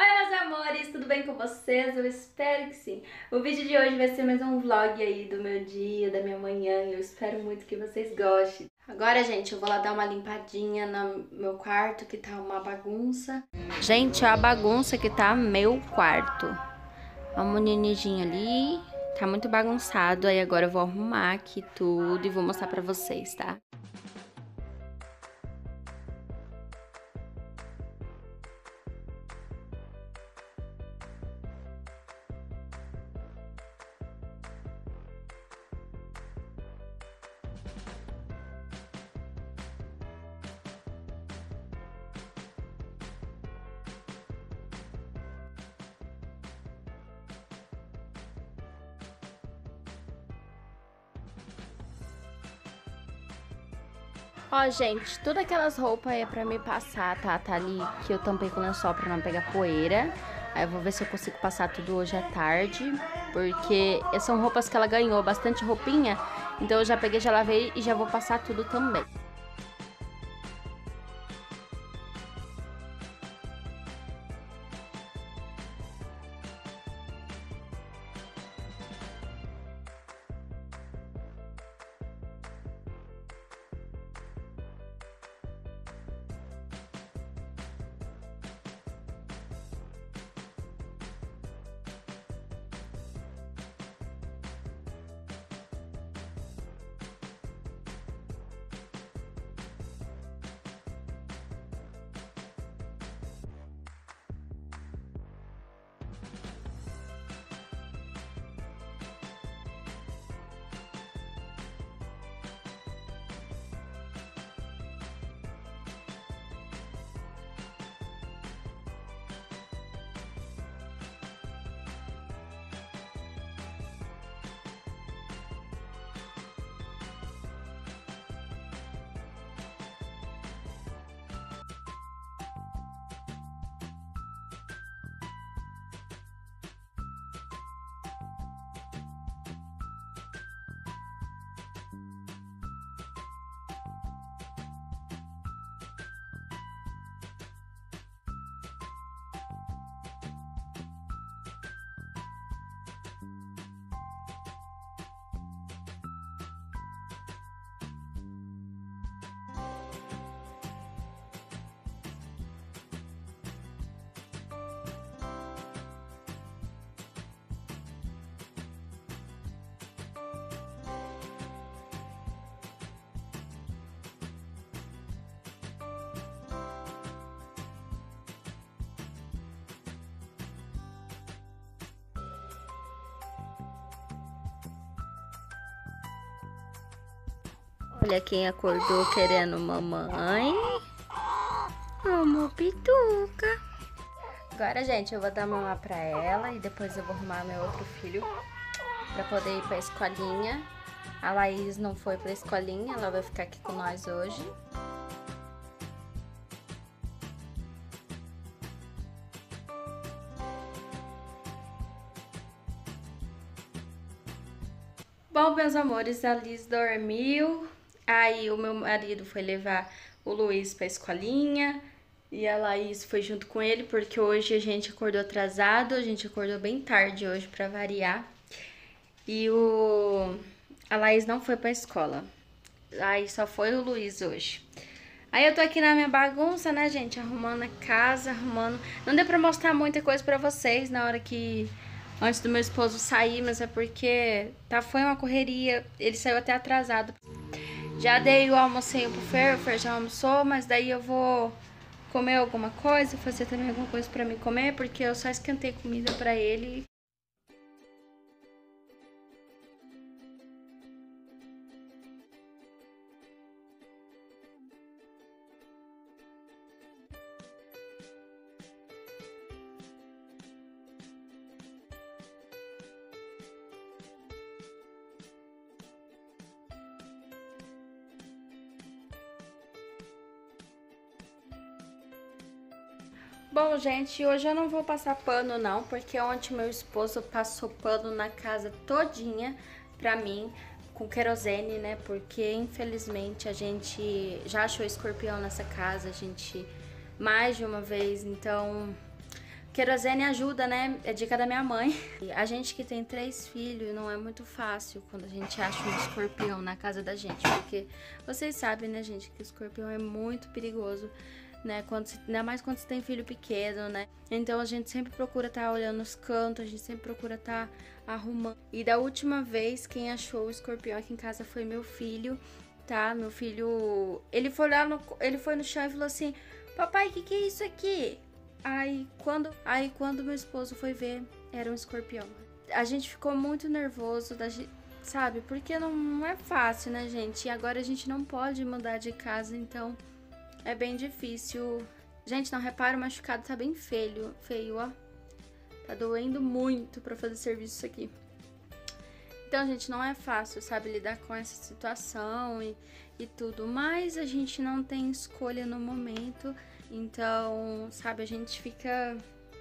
Oi, meus amores, tudo bem com vocês? Eu espero que sim. O vídeo de hoje vai ser mais um vlog aí do meu dia, da minha manhã, e eu espero muito que vocês gostem. Agora, gente, eu vou lá dar uma limpadinha no meu quarto, que tá uma bagunça. Gente, a bagunça que tá meu quarto. Ó, o meninidinho ali, tá muito bagunçado, aí agora eu vou arrumar aqui tudo e vou mostrar pra vocês, tá? Ó, gente, todas aquelas roupas é pra me passar, tá? Tá ali que eu tampei com lençol pra não pegar poeira. Aí eu vou ver se eu consigo passar tudo hoje à tarde, porque são roupas que ela ganhou, bastante roupinha. Então eu já peguei, já lavei e já vou passar tudo também. Olha quem acordou querendo mamãe. Amor, pituca. Agora, gente, eu vou dar mamar pra ela e depois eu vou arrumar meu outro filho pra poder ir pra escolinha. A Laís não foi pra escolinha, ela vai ficar aqui com nós hoje. Bom, meus amores, a Liz dormiu. Aí o meu marido foi levar o Luiz pra escolinha e a Laís foi junto com ele, porque hoje a gente acordou atrasado, a gente acordou bem tarde hoje pra variar. E a Laís não foi pra escola. Aí só foi o Luiz hoje. Aí eu tô aqui na minha bagunça, né, gente? Arrumando a casa, arrumando. Não deu pra mostrar muita coisa pra vocês na hora que... Antes do meu esposo sair, mas é porque foi uma correria. Ele saiu até atrasado. Já dei o almocinho pro Fer, o Fer já almoçou, mas daí eu vou comer alguma coisa, fazer também alguma coisa pra mim comer, porque eu só esquentei comida pra ele. Bom, gente, hoje eu não vou passar pano não, porque ontem meu esposo passou pano na casa todinha pra mim, com querosene, né? Porque infelizmente a gente já achou escorpião nessa casa, a gente mais de uma vez, então Querosene ajuda, né? É dica da minha mãe. A gente que tem 3 filhos, não é muito fácil quando a gente acha um escorpião na casa da gente. Porque vocês sabem, né, gente, que o escorpião é muito perigoso, né? Ainda mais quando você tem filho pequeno, né? Então a gente sempre procura estar olhando os cantos, a gente sempre procura estar arrumando. E da última vez, quem achou o escorpião aqui em casa foi meu filho, tá? Meu filho, ele foi no chão e falou assim: papai, o que é isso aqui? Aí quando meu esposo foi ver, era um escorpião. A gente ficou muito nervoso, sabe? Porque não é fácil, né, gente? E agora a gente não pode mudar de casa, então é bem difícil. Gente, não repara, o machucado tá bem feio, ó. Tá doendo muito pra fazer serviço aqui. Então, gente, não é fácil, sabe, lidar com essa situação e tudo. Mas a gente não tem escolha no momento. Então, sabe, a gente fica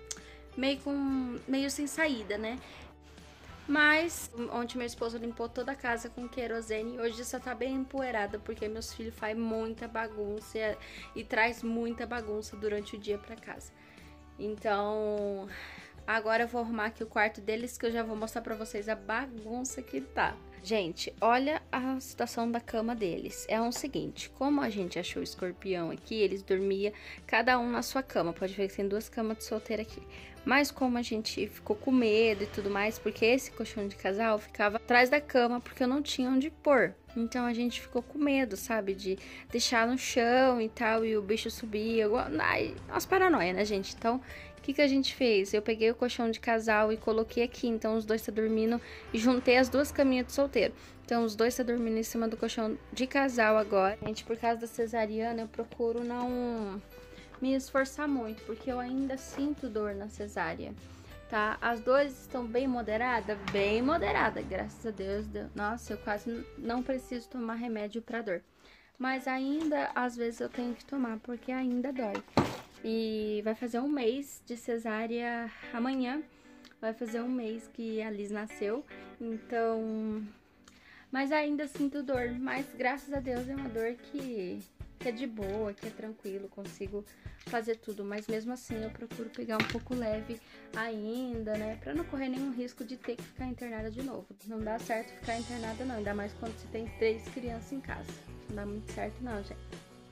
meio sem saída, né? Mas ontem meu esposo limpou toda a casa com querosene. Hoje só tá bem empoeirada porque meus filhos fazem muita bagunça e traz muita bagunça durante o dia pra casa. Então, agora eu vou arrumar aqui o quarto deles, que eu já vou mostrar pra vocês a bagunça que tá. Gente, olha a situação da cama deles. É o seguinte, como a gente achou o escorpião aqui, eles dormiam cada um na sua cama. Pode ver que tem 2 camas de solteiro aqui. Mas como a gente ficou com medo e tudo mais, porque esse colchão de casal ficava atrás da cama, porque eu não tinha onde pôr. Então a gente ficou com medo, sabe, de deixar no chão e tal, e o bicho subir. Ai, umas paranoia, né, gente? Então, o que a gente fez? Eu peguei o colchão de casal e coloquei aqui, então os dois tá dormindo, e juntei as 2 caminhas de solteiro. Então os dois tá dormindo em cima do colchão de casal agora. Gente, por causa da cesariana, eu procuro não me esforçar muito, porque eu ainda sinto dor na cesárea, tá? As dores estão bem moderadas, graças a Deus. Nossa, eu quase não preciso tomar remédio pra dor. Mas ainda, às vezes, eu tenho que tomar, porque ainda dói. E vai fazer 1 mês de cesárea amanhã. Vai fazer 1 mês que a Liz nasceu. Então... Mas ainda sinto dor. Mas, graças a Deus, é uma dor que é de boa, que é tranquilo, consigo fazer tudo. Mas mesmo assim, eu procuro pegar um pouco leve ainda, né? Pra não correr nenhum risco de ter que ficar internada de novo. Não dá certo ficar internada, não. Ainda mais quando você tem 3 crianças em casa. Não dá muito certo, não, gente.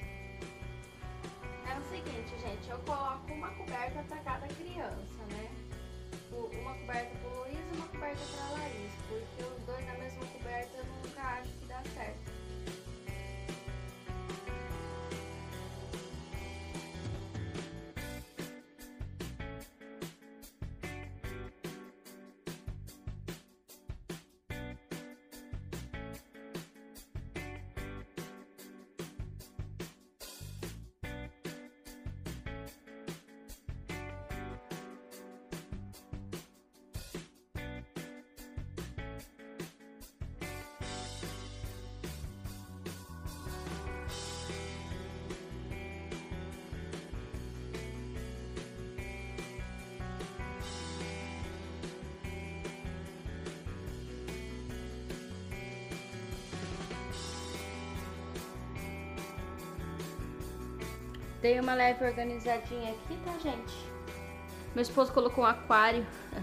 É o seguinte, gente, eu coloco uma coberta pra cada criança, né? Uma coberta pro Luiz e uma coberta pra Laís, porque os dois na mesma coberta eu nunca acho que dá certo. Dei uma leve organizadinha aqui, tá, gente? Meu esposo colocou um aquário,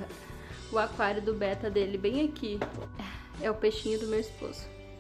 o aquário do beta dele bem aqui. É o peixinho do meu esposo.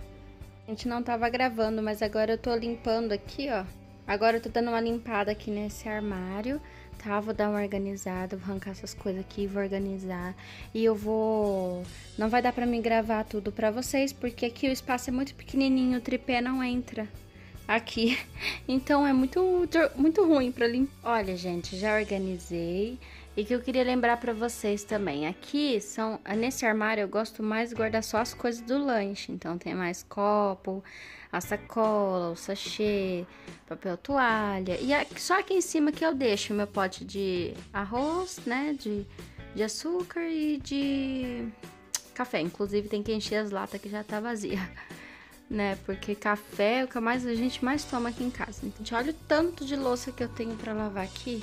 A gente não tava gravando, mas agora eu tô limpando aqui, ó. Agora eu tô dando uma limpada aqui nesse armário, tá? Vou dar uma organizada, vou arrancar essas coisas aqui, vou organizar. E eu vou... Não vai dar pra mim gravar tudo pra vocês, porque aqui o espaço é muito pequenininho, o tripé não entra aqui, então é muito ruim pra limpar. Olha, gente, já organizei. E que eu queria lembrar pra vocês também, aqui nesse armário eu gosto mais de guardar só as coisas do lanche. Então tem mais copo, a sacola, o sachê, papel toalha. E só aqui em cima que eu deixo o meu pote de arroz, né, de açúcar e de café. Inclusive tem que encher as latas que já tá vazia, né? Porque café é o que a gente mais toma aqui em casa. Então, gente, olha o tanto de louça que eu tenho pra lavar aqui.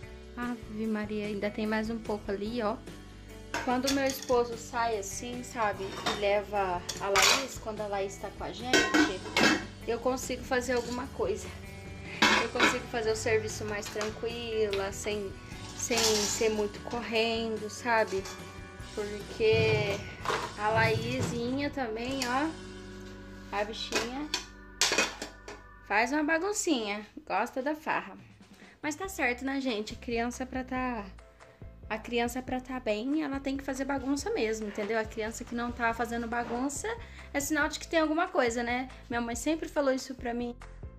Ave Maria, ainda tem mais um pouco ali, ó. Quando meu esposo sai assim, sabe, e leva a Laís, quando a Laís tá com a gente, eu consigo fazer alguma coisa. Eu consigo fazer o serviço mais tranquila, sem sem ser muito correndo, sabe? Porque a Laísinha também, ó, a bichinha faz uma baguncinha, gosta da farra. Mas tá certo, né, gente? A criança pra tá bem, ela tem que fazer bagunça mesmo, entendeu? A criança que não tá fazendo bagunça é sinal de que tem alguma coisa, né? Minha mãe sempre falou isso pra mim.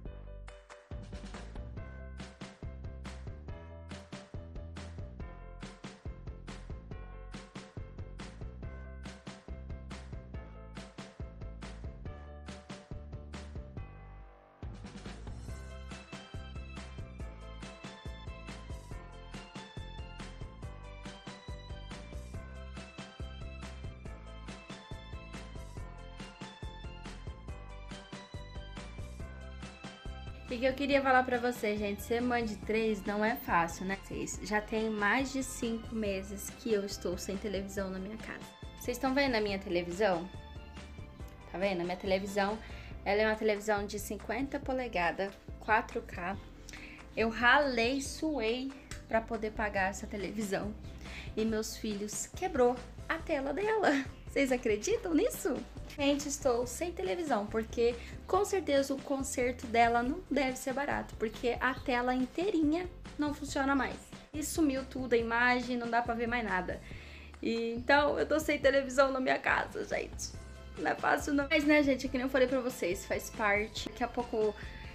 E que eu queria falar pra vocês, gente, ser mãe de 3 não é fácil, né? Já tem mais de 5 meses que eu estou sem televisão na minha casa. Vocês estão vendo a minha televisão? Tá vendo? A minha televisão, ela é uma televisão de 50 polegadas, 4K. Eu ralei, suei pra poder pagar essa televisão. E meus filhos quebrou a tela dela. Vocês acreditam nisso? Gente, estou sem televisão, porque com certeza o conserto dela não deve ser barato, porque a tela inteirinha não funciona mais. E sumiu tudo, a imagem, não dá pra ver mais nada. Então eu tô sem televisão na minha casa, gente. Não é fácil não. Mas né, gente, que nem eu falei pra vocês, faz parte. Daqui a pouco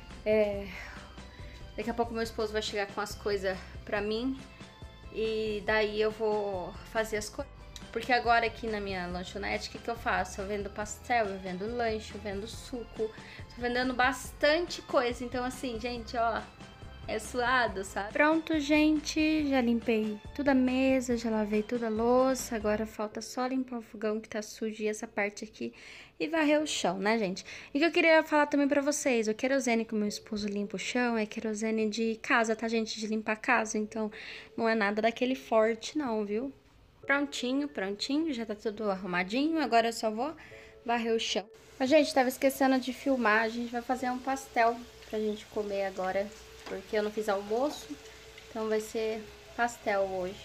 meu esposo vai chegar com as coisas pra mim. E daí eu vou fazer as coisas. Porque agora aqui na minha lanchonete, o que eu faço? Eu vendo pastel, eu vendo lanche, eu vendo suco. Tô vendendo bastante coisa. Então assim, gente, ó, é suado, sabe? Pronto, gente, já limpei toda a mesa, já lavei toda a louça. Agora falta só limpar o fogão que tá sujo e essa parte aqui e varrer o chão, né, gente? E que eu queria falar também pra vocês, o querosene que o meu esposo limpa o chão é querosene de casa, tá, gente? De limpar a casa, então não é nada daquele forte não, viu? Prontinho, prontinho, já tá tudo arrumadinho, agora eu só vou varrer o chão. Mas, gente, tava esquecendo de filmar, a gente vai fazer um pastel pra gente comer agora, porque eu não fiz almoço, então vai ser pastel hoje.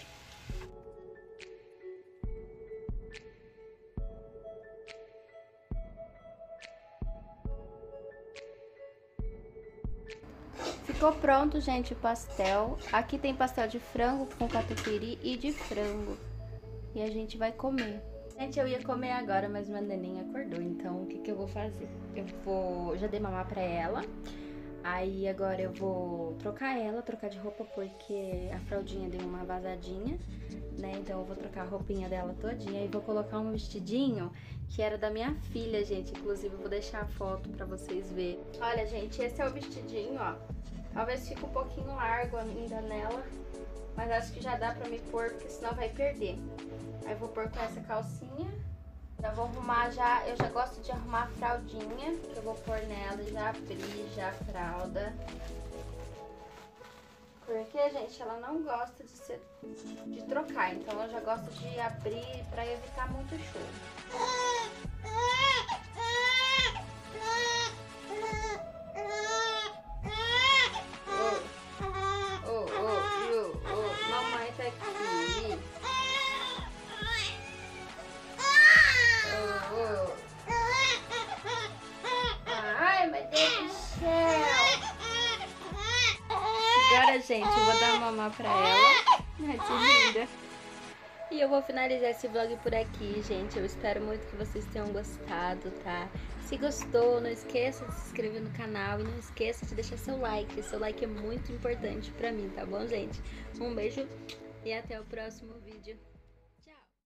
Ficou pronto, gente, o pastel. Aqui tem pastel de frango com catupiry e de frango. E a gente vai comer. Gente, eu ia comer agora, mas minha neném acordou. Então, o que eu vou fazer? Já dei mamar pra ela. Aí, agora eu vou trocar de roupa, porque a fraldinha deu uma vazadinha, né? Então, eu vou trocar a roupinha dela todinha. E vou colocar um vestidinho que era da minha filha, gente. Inclusive, eu vou deixar a foto pra vocês verem. Olha, gente, esse é o vestidinho, ó. Talvez fique um pouquinho largo ainda nela, mas acho que já dá pra me pôr, porque senão vai perder. Aí eu vou pôr com essa calcinha. Já vou arrumar eu já gosto de arrumar a fraldinha, que eu vou pôr nela e já abrir já a fralda. Porque, gente, ela não gosta de trocar, então eu já gosto de abrir pra evitar muito choro. Mamãe tá aqui. Ai, meu Deus do céu. Agora, gente, eu vou dar mamar pra ela. Ai, que linda. E eu vou finalizar esse vlog por aqui, gente. Eu espero muito que vocês tenham gostado, tá? Se gostou, não esqueça de se inscrever no canal e não esqueça de deixar seu like. Seu like é muito importante pra mim, tá bom, gente? Um beijo e até o próximo vídeo.